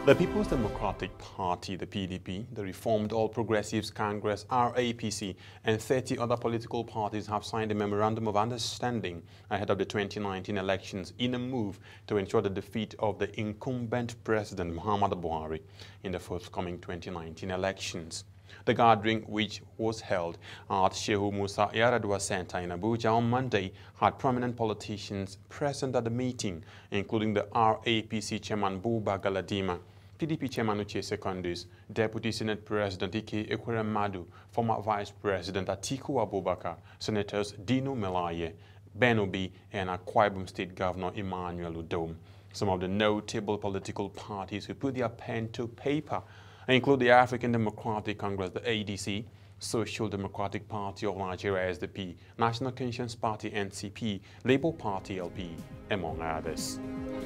The People's Democratic Party, the PDP, the Reformed All Progressives Congress, RAPC, and 30 other political parties have signed a Memorandum of Understanding ahead of the 2019 elections in a move to ensure the defeat of the incumbent President Muhammadu Buhari in the forthcoming 2019 elections. The gathering, which was held at Shehu Musa Yar'Adua Center in Abuja on Monday, had prominent politicians present at the meeting, including the RAPC chairman Buba Galadima, PDP chairman Uche Secondus, Deputy Senate President Ike Ekweremadu, former Vice President Atiku Abubakar, Senators Dino Melaye, Ben Obi, and Akwa Ibom State Governor Emmanuel Udom. Some of the notable political parties who put their pen to paper include the African Democratic Congress, the ADC, Social Democratic Party of Nigeria, SDP, National Conscience Party, NCP, Labour Party, LP, among others.